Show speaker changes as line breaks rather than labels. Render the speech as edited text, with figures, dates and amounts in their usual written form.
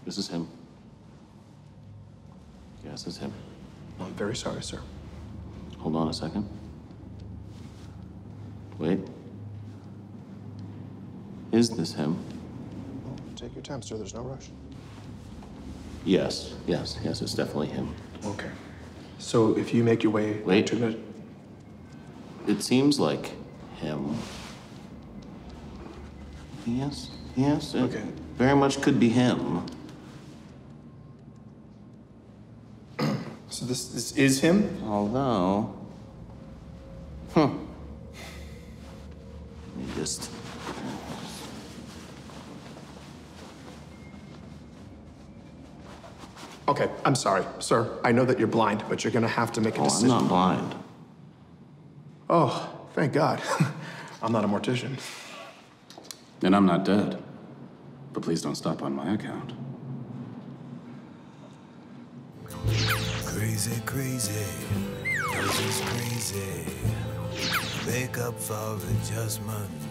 This is him. Yeah, this is him.
I'm very sorry, sir.
Hold on a second. Wait. Is this him?
Well, take your time, sir. There's no rush.
Yes, it's definitely him.
Okay. So if you make your way...
Wait.
To the...
It seems like him. Yes, it
Okay.
very much could be him.
So this is him?
Although... Let me just...
Okay, I'm sorry, sir. I know that you're blind, but you're gonna have to make a decision.
I'm not blind.
Oh, thank God. I'm not a mortician.
And I'm not dead. But please don't stop on my account.
Crazy, crazy, this is crazy. Make up for adjustment.